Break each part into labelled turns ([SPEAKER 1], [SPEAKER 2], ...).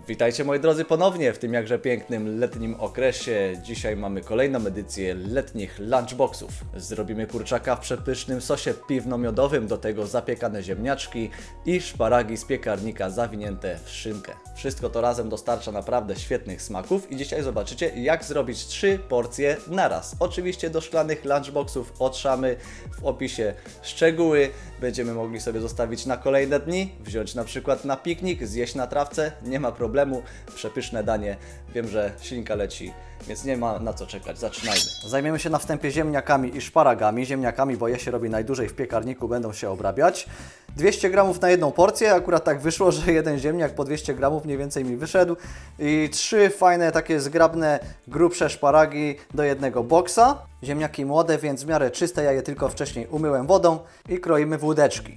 [SPEAKER 1] Witajcie moi drodzy ponownie w tym jakże pięknym letnim okresie. Dzisiaj mamy kolejną edycję letnich lunchboxów. Zrobimy kurczaka w przepysznym sosie piwno-miodowym, do tego zapiekane ziemniaczki i szparagi z piekarnika zawinięte w szynkę. Wszystko to razem dostarcza naprawdę świetnych smaków i dzisiaj zobaczycie, jak zrobić 3 porcje naraz. Oczywiście do szklanych lunchboxów otrzamy w opisie szczegóły. Będziemy mogli sobie zostawić na kolejne dni, wziąć na przykład na piknik, zjeść na trawce, nie ma problemu. Przepyszne danie. Wiem, że ślinka leci, więc nie ma na co czekać. Zaczynajmy. Zajmiemy się na wstępie ziemniakami i szparagami. Ziemniakami, bo je się robi najdłużej w piekarniku, będą się obrabiać. 200 gramów na jedną porcję. Akurat tak wyszło, że jeden ziemniak po 200 gramów mniej więcej mi wyszedł. I 3 fajne, takie zgrabne, grubsze szparagi do jednego boksa. Ziemniaki młode, więc w miarę czyste. Ja je tylko wcześniej umyłem wodą i kroimy w łódeczki.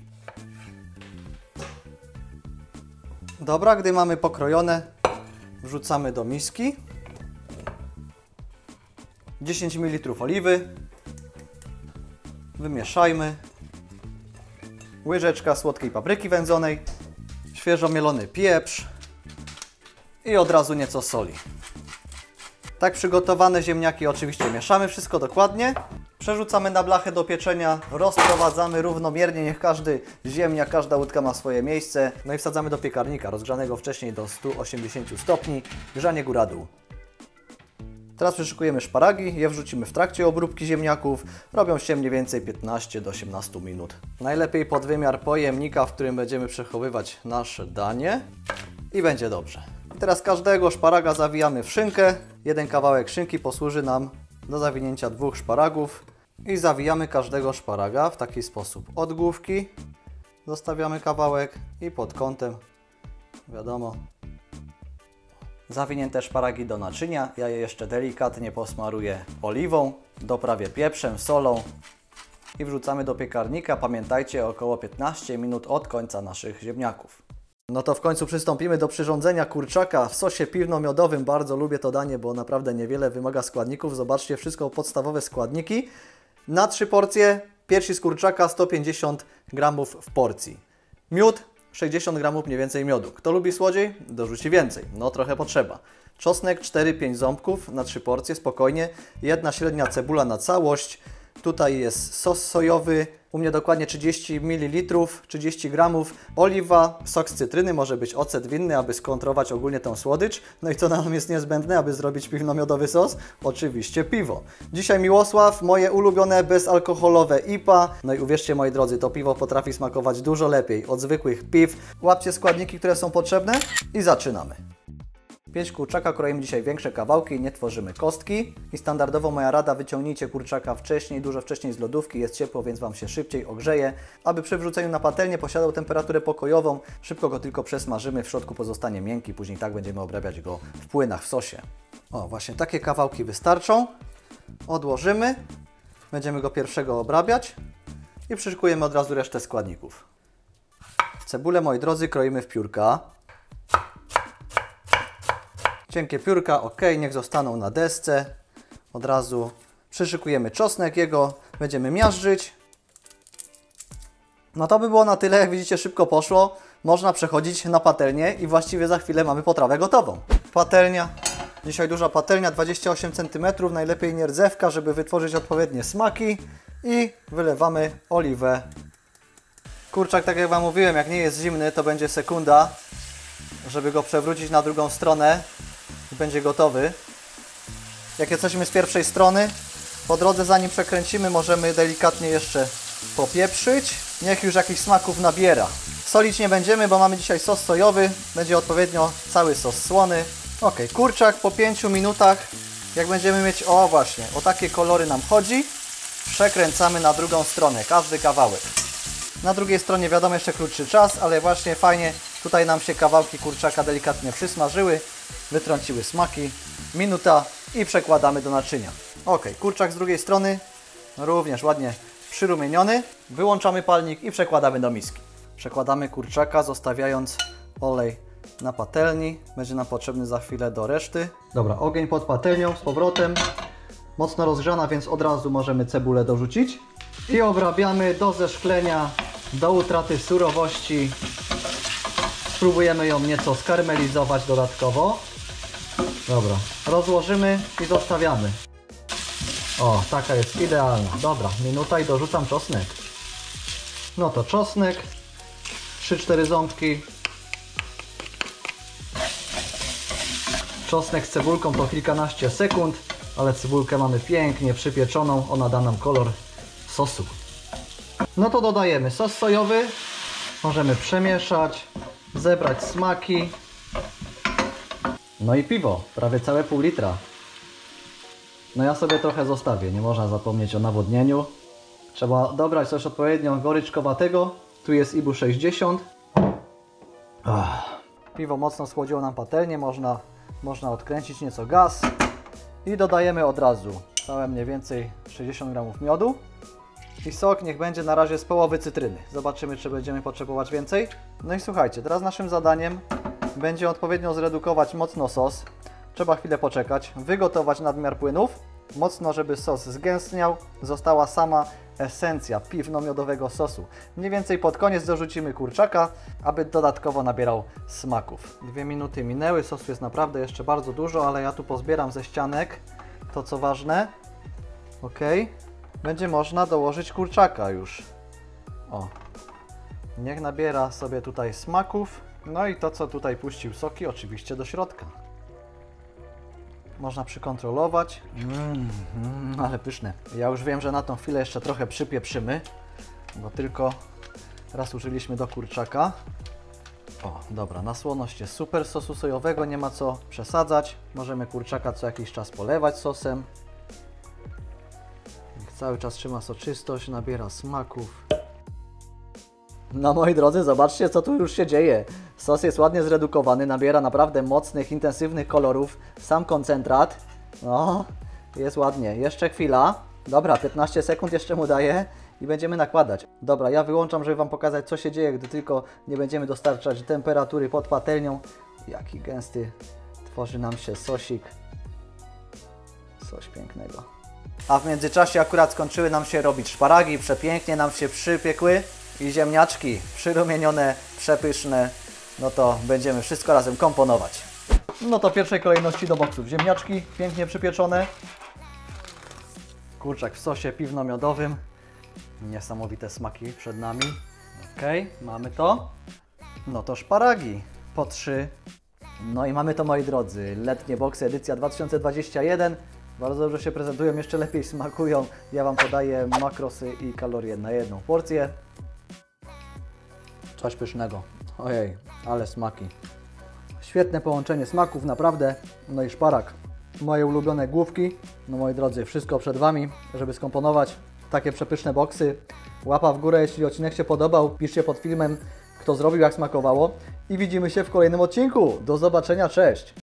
[SPEAKER 1] Dobra, gdy mamy pokrojone, wrzucamy do miski 10 ml oliwy, wymieszajmy, łyżeczka słodkiej papryki wędzonej, świeżo mielony pieprz i od razu nieco soli. Tak przygotowane ziemniaki oczywiście mieszamy wszystko dokładnie. Przerzucamy na blachę do pieczenia, rozprowadzamy równomiernie, niech każdy ziemniak, każda łódka ma swoje miejsce. No i wsadzamy do piekarnika, rozgrzanego wcześniej do 180 stopni, grzanie góra-dół. Teraz przyszykujemy szparagi, je wrzucimy w trakcie obróbki ziemniaków. Robią się mniej więcej 15 do 18 minut. Najlepiej pod wymiar pojemnika, w którym będziemy przechowywać nasze danie i będzie dobrze. Teraz każdego szparaga zawijamy w szynkę. Jeden kawałek szynki posłuży nam do zawinięcia 2 szparagów. I zawijamy każdego szparaga w taki sposób. Od główki zostawiamy kawałek i pod kątem, wiadomo, zawinięte szparagi do naczynia. Ja je jeszcze delikatnie posmaruję oliwą, doprawię pieprzem, solą i wrzucamy do piekarnika. Pamiętajcie, około 15 minut od końca naszych ziemniaków. No to w końcu przystąpimy do przyrządzenia kurczaka w sosie piwno-miodowym. Bardzo lubię to danie, bo naprawdę niewiele wymaga składników. Zobaczcie, wszystko podstawowe składniki. Na 3 porcje piersi z kurczaka 150 gramów w porcji. Miód 60 gramów mniej więcej miodu. Kto lubi słodziej, dorzuci więcej. No trochę potrzeba. Czosnek 4-5 ząbków na 3 porcje, spokojnie. Jedna średnia cebula na całość. Tutaj jest sos sojowy, u mnie dokładnie 30 ml, 30 gramów, oliwa, sok z cytryny, może być ocet winny, aby skontrować ogólnie tą słodycz. No i co nam jest niezbędne, aby zrobić piwno-miodowy sos? Oczywiście piwo. Dzisiaj Miłosław, moje ulubione bezalkoholowe IPA. No i uwierzcie moi drodzy, to piwo potrafi smakować dużo lepiej od zwykłych piw. Łapcie składniki, które są potrzebne i zaczynamy. Pięć kurczaka kroimy dzisiaj większe kawałki, nie tworzymy kostki. I standardowo moja rada, wyciągnijcie kurczaka wcześniej, dużo wcześniej z lodówki, jest ciepło, więc Wam się szybciej ogrzeje. Aby przy wrzuceniu na patelnię posiadał temperaturę pokojową, szybko go tylko przesmażymy, w środku pozostanie miękki, później tak będziemy obrabiać go w płynach w sosie. O, właśnie takie kawałki wystarczą. Odłożymy, będziemy go pierwszego obrabiać i przyszykujemy od razu resztę składników. Cebulę, moi drodzy, kroimy w piórka. Cienkie piórka, ok, niech zostaną na desce. Od razu przyszykujemy czosnek, jego będziemy miażdżyć. No to by było na tyle, jak widzicie, szybko poszło. Można przechodzić na patelnię i właściwie za chwilę mamy potrawę gotową. Patelnia, dzisiaj duża patelnia, 28 cm, najlepiej nie rdzewka, żeby wytworzyć odpowiednie smaki. I wylewamy oliwę. Kurczak, tak jak Wam mówiłem, jak nie jest zimny, to będzie sekunda, żeby go przewrócić na drugą stronę. Będzie gotowy. Jak jesteśmy z pierwszej strony, po drodze zanim przekręcimy, możemy delikatnie jeszcze popieprzyć. Niech już jakichś smaków nabiera. Solić nie będziemy, bo mamy dzisiaj sos sojowy. Będzie odpowiednio cały sos słony. Ok, kurczak po 5 minutach, jak będziemy mieć, o właśnie, o takie kolory nam chodzi, przekręcamy na drugą stronę, każdy kawałek. Na drugiej stronie wiadomo jeszcze krótszy czas, ale właśnie fajnie tutaj nam się kawałki kurczaka delikatnie przysmażyły, wytrąciły smaki. Minuta i przekładamy do naczynia. Ok, kurczak z drugiej strony również ładnie przyrumieniony. Wyłączamy palnik i przekładamy do miski. Przekładamy kurczaka, zostawiając olej na patelni. Będzie nam potrzebny za chwilę do reszty. Dobra, ogień pod patelnią z powrotem. Mocno rozgrzana, więc od razu możemy cebulę dorzucić. I obrabiamy do zeszklenia, do utraty surowości Spróbujemy ją nieco skarmelizować dodatkowo. Dobra, rozłożymy i zostawiamy. O, taka jest idealna. Dobra, minuta i dorzucam czosnek. No to czosnek, 3-4 ząbki. Czosnek z cebulką to kilkanaście sekund, ale cebulkę mamy pięknie przypieczoną, ona da nam kolor sosu. No to dodajemy sos sojowy, możemy przemieszać, zebrać smaki. No i piwo, prawie całe pół litra. No ja sobie trochę zostawię, nie można zapomnieć o nawodnieniu. Trzeba dobrać coś odpowiednio goryczkowatego. Tu jest IBU 60. Piwo mocno schłodziło nam patelnię, można odkręcić nieco gaz. I dodajemy od razu całe mniej więcej 60 g miodu. I sok niech będzie na razie z połowy cytryny. Zobaczymy, czy będziemy potrzebować więcej. No i słuchajcie, teraz naszym zadaniem będzie odpowiednio zredukować mocno sos. Trzeba chwilę poczekać, wygotować nadmiar płynów. Mocno, żeby sos zgęstniał, została sama esencja piwno-miodowego sosu. Mniej więcej pod koniec dorzucimy kurczaka, aby dodatkowo nabierał smaków. 2 minuty minęły, sosu jest naprawdę jeszcze bardzo dużo, ale ja tu pozbieram ze ścianek to, co ważne. Ok. Będzie można dołożyć kurczaka już. O. Niech nabiera sobie tutaj smaków. No i to, co tutaj puścił soki, oczywiście do środka. Można przykontrolować. Ale pyszne. Ja już wiem, że na tą chwilę jeszcze trochę przypieprzymy, bo tylko raz użyliśmy do kurczaka. O, dobra, nasłoność jest super sosu sojowego, nie ma co przesadzać. Możemy kurczaka co jakiś czas polewać sosem. Niech cały czas trzyma soczystość, nabiera smaków. No moi drodzy, zobaczcie, co tu już się dzieje. Sos jest ładnie zredukowany, nabiera naprawdę mocnych, intensywnych kolorów. Sam koncentrat. No, jest ładnie. Jeszcze chwila. Dobra, 15 sekund jeszcze mu daję i będziemy nakładać. Dobra, ja wyłączam, żeby Wam pokazać, co się dzieje, gdy tylko nie będziemy dostarczać temperatury pod patelnią. Jaki gęsty tworzy nam się sosik. Coś pięknego. A w międzyczasie akurat skończyły nam się robić szparagi, przepięknie nam się przypiekły. I ziemniaczki przyrumienione, przepyszne, no to będziemy wszystko razem komponować. No to w pierwszej kolejności do boksów ziemniaczki, pięknie przypieczone. Kurczak w sosie piwno-miodowym. Niesamowite smaki przed nami. Ok, mamy to. No to szparagi po 3. No i mamy to, moi drodzy, letnie boksy edycja 2021. Bardzo dobrze się prezentują, jeszcze lepiej smakują. Ja Wam podaję makrosy i kalorie na jedną porcję. Coś pysznego. Ojej, ale smaki. Świetne połączenie smaków, naprawdę. No i szparak. Moje ulubione główki. No moi drodzy, wszystko przed Wami, żeby skomponować takie przepyszne boksy. Łapa w górę, jeśli odcinek się podobał. Piszcie pod filmem, kto zrobił, jak smakowało. I widzimy się w kolejnym odcinku. Do zobaczenia, cześć!